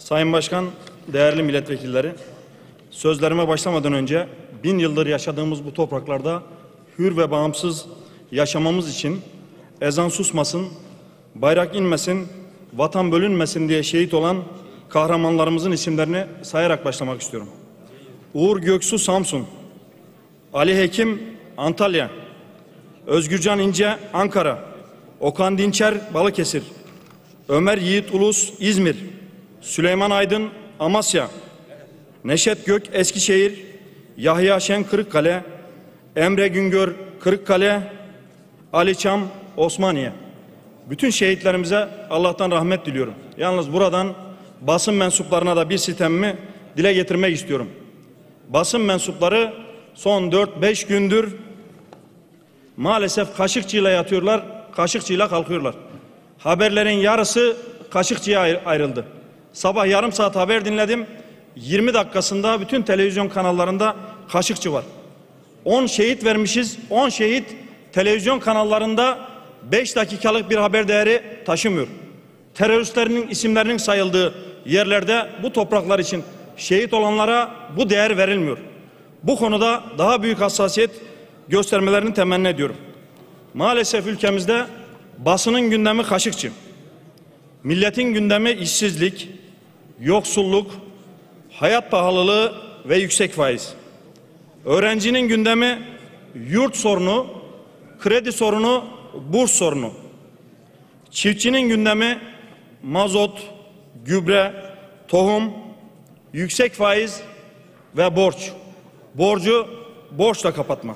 Sayın Başkan, değerli milletvekilleri, sözlerime başlamadan önce 1000 yıldır yaşadığımız bu topraklarda hür ve bağımsız yaşamamız için ezan susmasın, bayrak inmesin, vatan bölünmesin diye şehit olan kahramanlarımızın isimlerini sayarak başlamak istiyorum. Uğur Göksu Samsun, Ali Hekim Antalya, Özgürcan İnce Ankara, Okan Dinçer Balıkesir, Ömer Yiğit Ulus İzmir, Süleyman Aydın Amasya, Neşet Gök Eskişehir, Yahya Şen Kırıkkale, Emre Güngör Kırıkkale, Ali Çam Osmaniye. Bütün şehitlerimize Allah'tan rahmet diliyorum. Yalnız buradan basın mensuplarına da bir sitemimi dile getirmek istiyorum. Basın mensupları son 4-5 gündür maalesef Kaşıkçı'yla yatıyorlar, Kaşıkçı'yla kalkıyorlar. Haberlerin yarısı Kaşıkçı'ya ayrıldı. Sabah yarım saat haber dinledim. 20 dakikasında bütün televizyon kanallarında Kaşıkçı var. 10 şehit vermişiz. 10 şehit televizyon kanallarında 5 dakikalık bir haber değeri taşımıyor. Teröristlerin isimlerinin sayıldığı yerlerde bu topraklar için şehit olanlara bu değer verilmiyor. Bu konuda daha büyük hassasiyet göstermelerini temenni ediyorum. Maalesef ülkemizde basının gündemi Kaşıkçı. Milletin gündemi işsizlik, yoksulluk, hayat pahalılığı ve yüksek faiz. Öğrencinin gündemi yurt sorunu, kredi sorunu, burs sorunu. Çiftçinin gündemi mazot, gübre, tohum, yüksek faiz ve borç. Borcu borçla kapatma.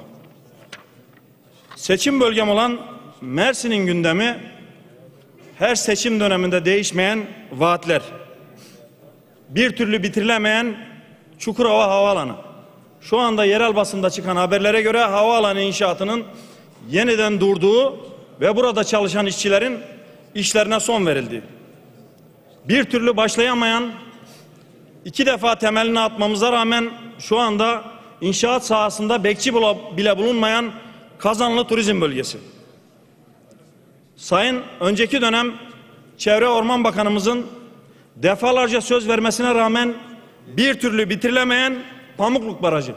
Seçim bölgem olan Mersin'in gündemi her seçim döneminde değişmeyen vaatler. Bir türlü bitirilemeyen Çukurova Havaalanı. Şu anda yerel basında çıkan haberlere göre havaalanı inşaatının yeniden durduğu ve burada çalışan işçilerin işlerine son verildiği. Bir türlü başlayamayan, 2 defa temelini atmamıza rağmen şu anda inşaat sahasında bekçi bile bulunmayan Kazanlı Turizm Bölgesi. Sayın önceki dönem Çevre Orman Bakanımızın defalarca söz vermesine rağmen bir türlü bitirilemeyen Pamukluk Barajı,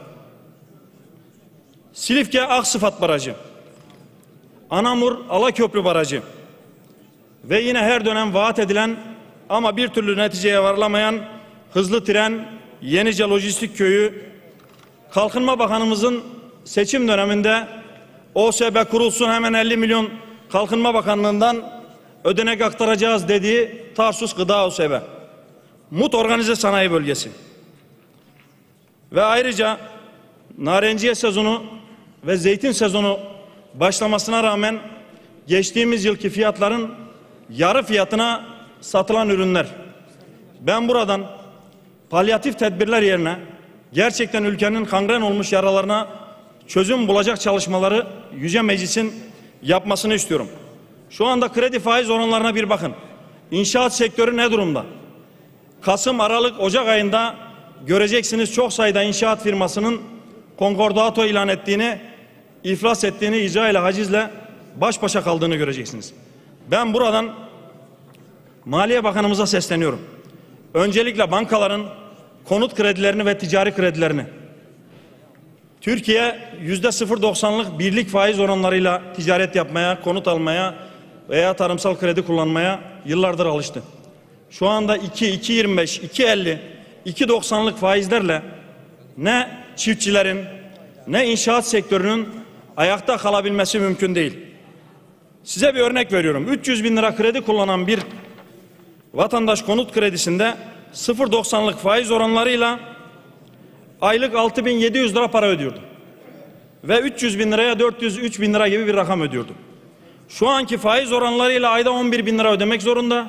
Silifke Aksıfat Barajı, Anamur Alaköprü Barajı ve yine her dönem vaat edilen ama bir türlü neticeye varılamayan hızlı tren, Yenice Lojistik Köyü, Kalkınma Bakanımızın seçim döneminde OSB kurulsun hemen 50 milyon Kalkınma Bakanlığı'ndan ödenek aktaracağız dediği Tarsus Gıda OSB, Mut Organize Sanayi Bölgesi ve ayrıca narenciye sezonu ve zeytin sezonu başlamasına rağmen geçtiğimiz yılki fiyatların yarı fiyatına satılan ürünler. Ben buradan palyatif tedbirler yerine gerçekten ülkenin kangren olmuş yaralarına çözüm bulacak çalışmaları Yüce Meclis'in yapmasını istiyorum. Şu anda kredi faiz oranlarına bir bakın. İnşaat sektörü ne durumda? Kasım, Aralık, Ocak ayında göreceksiniz çok sayıda inşaat firmasının konkordato ilan ettiğini, iflas ettiğini, icra ile hacizle baş başa kaldığını göreceksiniz. Ben buradan Maliye Bakanımıza sesleniyorum. Öncelikle bankaların konut kredilerini ve ticari kredilerini, Türkiye %0.90'lık birlik faiz oranlarıyla ticaret yapmaya, konut almaya veya tarımsal kredi kullanmaya yıllardır alıştı. Şu anda 2.25, 2.50, 2.90'lık faizlerle ne çiftçilerin ne inşaat sektörünün ayakta kalabilmesi mümkün değil. Size bir örnek veriyorum. 300 bin lira kredi kullanan bir vatandaş konut kredisinde 0.90'lık faiz oranlarıyla aylık 6.700 lira para ödüyordu. Ve 300 bin liraya 403 bin lira gibi bir rakam ödüyordu. Şu anki faiz oranlarıyla ayda 11 bin lira ödemek zorunda.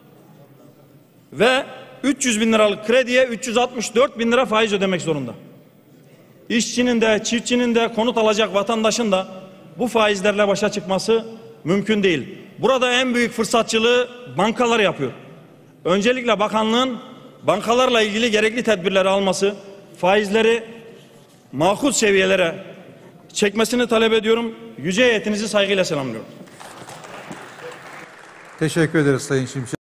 Ve 300 bin liralık krediye 364 bin lira faiz ödemek zorunda. İşçinin de, çiftçinin de, konut alacak vatandaşın da bu faizlerle başa çıkması mümkün değil. Burada en büyük fırsatçılığı bankalar yapıyor. Öncelikle bakanlığın bankalarla ilgili gerekli tedbirleri alması, faizleri makul seviyelere çekmesini talep ediyorum. Yüce heyetinizi saygıyla selamlıyorum. Teşekkür ederiz Sayın Şimşek.